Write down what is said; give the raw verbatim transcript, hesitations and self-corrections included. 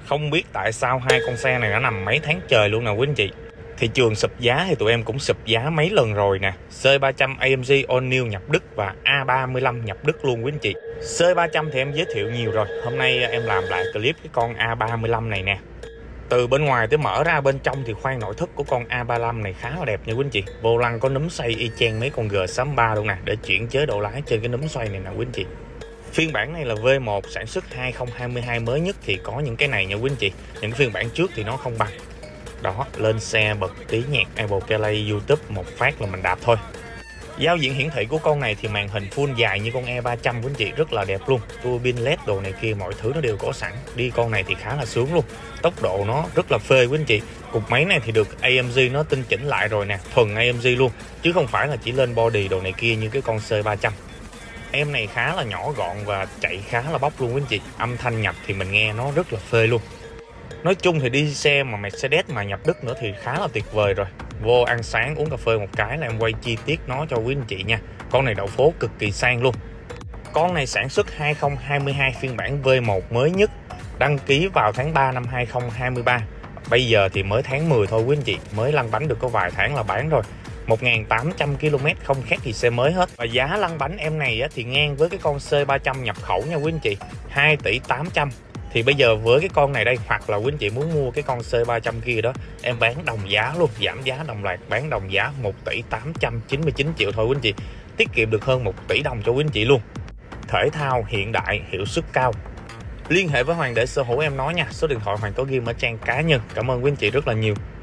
Không biết tại sao hai con xe này đã nằm mấy tháng trời luôn nè quý anh chị. Thị trường sụp giá thì tụi em cũng sụp giá mấy lần rồi nè. C ba trăm a em giê All New nhập Đức và A ba mươi lăm nhập Đức luôn quý anh chị. C ba trăm thì em giới thiệu nhiều rồi. Hôm nay em làm lại clip cái con A ba mươi lăm này nè. Từ bên ngoài tới mở ra bên trong thì khoang nội thất của con A ba mươi lăm này khá là đẹp nha quý anh chị. Vô lăng có núm xoay y chang mấy con G sáu ba luôn nè, để chuyển chế độ lái trên cái núm xoay này nè quý anh chị. Phiên bản này là V một sản xuất hai không hai hai mới nhất thì có những cái này nha quý anh chị. Những phiên bản trước thì nó không bằng. Đó, lên xe bật tí nhạc Apple CarPlay, YouTube một phát là mình đạp thôi. Giao diện hiển thị của con này thì màn hình full dài như con E ba trăm quý anh chị, rất là đẹp luôn. Tua bin led đồ này kia mọi thứ nó đều có sẵn. Đi con này thì khá là sướng luôn. Tốc độ nó rất là phê quý anh chị. Cục máy này thì được a em giê nó tinh chỉnh lại rồi nè, thuần a em giê luôn, chứ không phải là chỉ lên body đồ này kia như cái con C ba trăm. Em này khá là nhỏ gọn và chạy khá là bốc luôn quý anh chị. Âm thanh nhập thì mình nghe nó rất là phê luôn. Nói chung thì đi xe mà Mercedes mà nhập Đức nữa thì khá là tuyệt vời rồi. Vô ăn sáng uống cà phê một cái là em quay chi tiết nó cho quý anh chị nha. Con này đậu phố cực kỳ sang luôn. Con này sản xuất hai không hai hai phiên bản V một mới nhất, đăng ký vào tháng ba năm hai không hai ba. Bây giờ thì mới tháng mười thôi quý anh chị, mới lăn bánh được có vài tháng là bán rồi. một nghìn tám trăm ki lô mét không khác gì xe mới hết. Và giá lăn bánh em này thì ngang với cái con C ba trăm nhập khẩu nha quý anh chị, hai tỷ tám trăm. Thì bây giờ với cái con này đây, hoặc là quý anh chị muốn mua cái con C ba trăm kia đó, em bán đồng giá luôn, giảm giá đồng loạt, bán đồng giá một tỷ tám trăm chín mươi chín triệu thôi quý anh chị. Tiết kiệm được hơn một tỷ đồng cho quý anh chị luôn. Thể thao hiện đại, hiệu suất cao. Liên hệ với Hoàng để sở hữu em nói nha. Số điện thoại Hoàng có ghi ở trang cá nhân. Cảm ơn quý anh chị rất là nhiều.